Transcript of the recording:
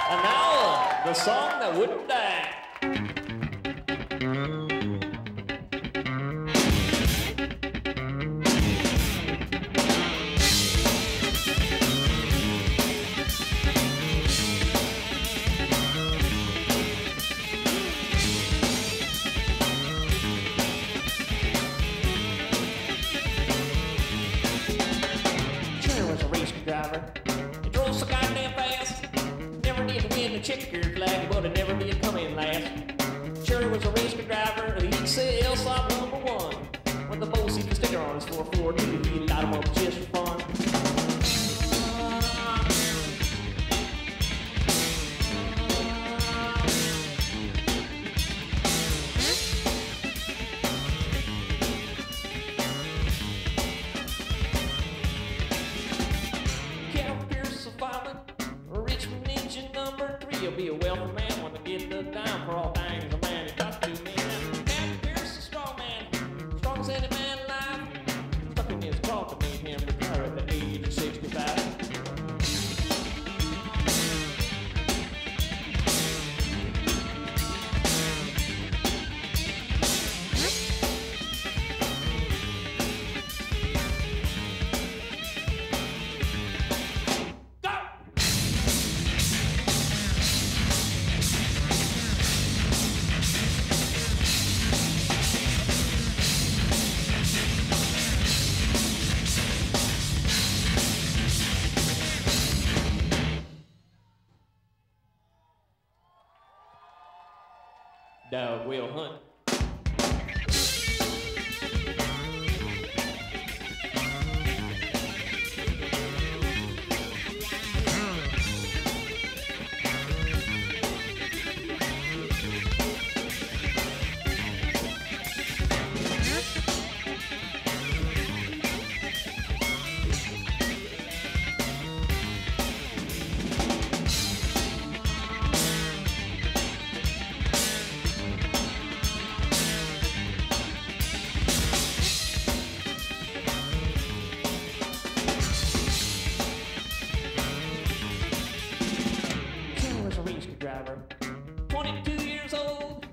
And now, the song that wouldn't die. Jerry was a race driver. He drove so goddamn fast. Never did win the checkered flag, but it never did come in last. Cherry was a race car driver, he'd sell slot number one. When the bowl sees the sticker on his 442, he'd light him up just for fun. Cal Pierce a fireman, Richmond engine number 3. He'll be a wealthy man when they get the dime for all things a man has got to man. Cal Pierce a strong man, strong as any man alive. Stuck in his coffin, made him retire at the age of 65. Dog will hunt. Cherry was a race car driver, 22 years old.